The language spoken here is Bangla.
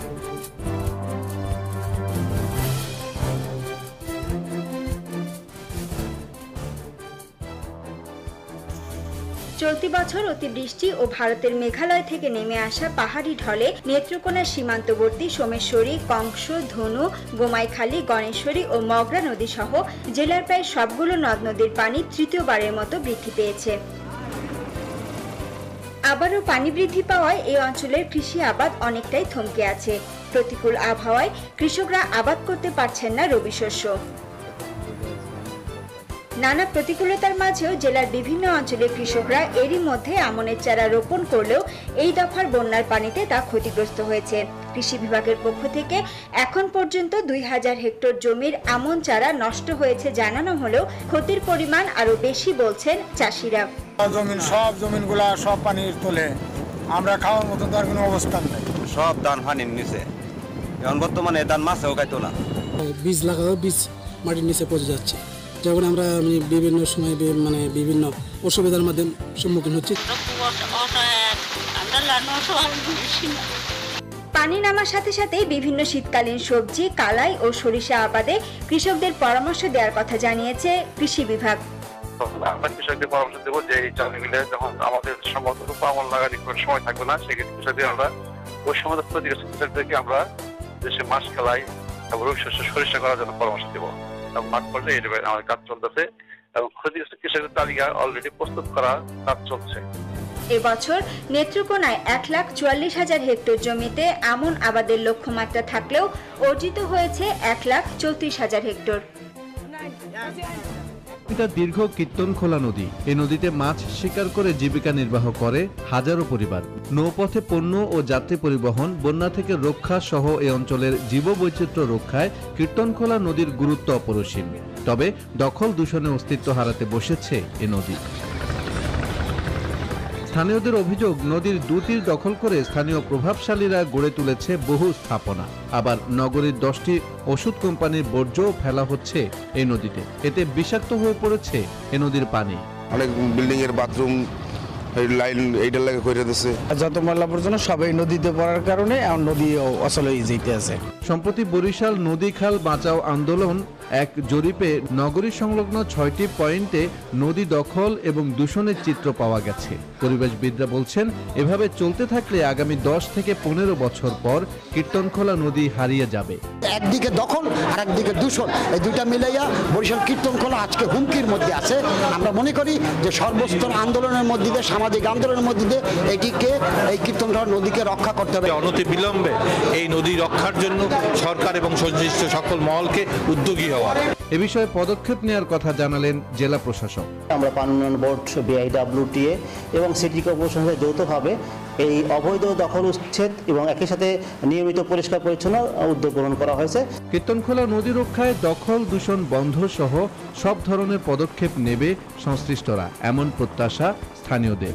চলতি বছর অতিবৃষ্টি ও ভারতের মেঘালয় থেকে নেমে আসা পাহাড়ি ঢলে নেত্রকোনার সীমান্তবর্তী সোমেশ্বরী, কংস, ধনু, গোমাইখালী, গণেশ্বরী ও মগরা নদী সহ জেলার প্রায় সবগুলো নদ নদীর পানি তৃতীয়বারের মতো বৃদ্ধি পেয়েছে। আবারও পানি বৃদ্ধি পাওয়ায় এই অঞ্চলের কৃষি আবাদ অনেকটাই থমকে আছে। প্রতিকূল আবহাওয়ায় কৃষকরা আবাদ করতে পারছেন না রবি শস্য। নানা প্রতিকূলতার মাঝেও জেলার বিভিন্ন অঞ্চলের কৃষকরা এরই মধ্যে আমনের চারা রোপণ করলেও এই দফার বন্যার পানিতে তা ক্ষতিগ্রস্ত হয়েছে। কৃষি বিভাগের পক্ষ থেকে এখন পর্যন্ত 2000 হেক্টর জমির আমন চারা নষ্ট হয়েছে জানানো হলেও ক্ষতির পরিমাণ আরো বেশি বলছেন চাষিরা। সব জমিনগুলা সব পানির তলে, আমরা খাওয়ার মতো তার কোনো অবস্থান নেই। সব ধান পানির নিচে, এখন বর্তমানে ধান মাছেও খাইতো না। বীজ লাগাও, বীজ মাটির নিচে পচে যাচ্ছে। যখন আমরা বিভিন্ন সময় বিভিন্ন অসুবিধার মধ্যে সম্মুখীন হচ্ছি। পানি নামার সাথে সাথে বিভিন্ন শীতকালীন সবজি, কালাই ও সরিষা আবাদে কৃষকদের পরামর্শ দেওয়ার কথা জানিয়েছে কৃষি বিভাগ। আমরা কৃষকদের পরামর্শ দেবো যে এই চাল মিলে যখন আমাদের সম্ভবত আমন লাগার সময় থাকবে না, সেক্ষেত্রে কৃষকদের আমরা ওই সময় ক্ষতিগ্রস্ত কৃষকদেরকে আমরা দেশে মাছ কালাই এবং সরিষা করার জন্য পরামর্শ দেবো। মাঠ পর্যায়ে আমাদের কাজ চলতেছে এবং ক্ষতিগ্রস্ত কৃষকদের তালিকা অলরেডি প্রস্তুত করা কাজ চলছে। এবছর নেত্রকোনায় 1,44,000 হেক্টর জমিতে আমন আবাদের লক্ষ্যমাত্রা থাকলেও অর্জিত হয়েছে 1,34,000 হেক্টর। দীর্ঘ কীর্তনখোলা নদী, এই নদীতে মাছ শিকার করে জীবিকা নির্বাহ করে হাজারো পরিবার। নৌপথে পণ্য ও যাত্রী পরিবহন, বন্যা থেকে রক্ষা সহ এই অঞ্চলের জীববৈচিত্র্য রক্ষায় কীর্তনখোলা নদীর গুরুত্ব অপরিসীম। তবে দখল দূষণে অস্তিত্ব হারাতে বসেছে এ নদী। স্থানীয়দের অভিযোগ, নদীর দুতীর দখল করে স্থানীয় প্রভাবশালীরা গড়ে তুলেছে বহু স্থাপনা। আবার নগরীর 10টি ওষুধ কোম্পানির বর্জ্যও ফেলা হচ্ছে এই নদীতে। এতে বিষাক্ত হয়ে পড়েছে এ নদীর পানি। অনেক বিল্ডিং এর বাথরুম লাইন এইটার লাগে করে দিচ্ছে। যত ময়লা আবর্জনা সবাই নদীতে পড়ার কারণে নদী অচল হয়ে যেতে আছে। সম্প্রতি বরিশাল নদী খাল বাঁচাও আন্দোলন এক জরিপে নগরী সংলগ্ন 6টি পয়েন্টে নদী দখল এবং দূষণের চিত্র পাওয়া গেছে। পরিবেশবিদরা বলছেন, এভাবে চলতে থাকলে আগামী 10 থেকে 15 বছর পর কীর্তনখোলা নদী হারিয়ে যাবে। একদিকে দখল আর একদিকে দূষণ, এই দুইটা মিলাইয়া বরিশাল কীর্তনখোলা আজকে হুমকির মধ্যে আছে। আমরা মনে করি যে সর্বস্তর আন্দোলনের মধ্যে দিয়ে, সামাজিক আন্দোলনের মধ্যে দিয়ে এটিকে, এই কীর্তনখোলা নদীকে রক্ষা করতে হবে। অনতি বিলম্বে এই নদী রক্ষার জন্য সরকার এবং সংশ্লিষ্ট সকল মহলকে উদ্যোগী হওয়া। এ বিষয়ে পদক্ষেপ নেওয়ার কথা জানালেন জেলা প্রশাসক। আমরা পানি উন্নয়ন বোর্ড, BIWTA এবং সিটি কর্পোরেশন যৌথভাবে এই অবৈধ দখল উচ্ছেদ এবং একই সাথে নিয়মিত পরিষ্কার পরিচ্ছন্ন উদ্যোগ গ্রহণ করা হয়েছে। কীর্তনখোলা নদী রক্ষায় দখল দূষণ বন্ধ সহ সব ধরনের পদক্ষেপ নেবে সংশ্লিষ্টরা, এমন প্রত্যাশা স্থানীয়দের।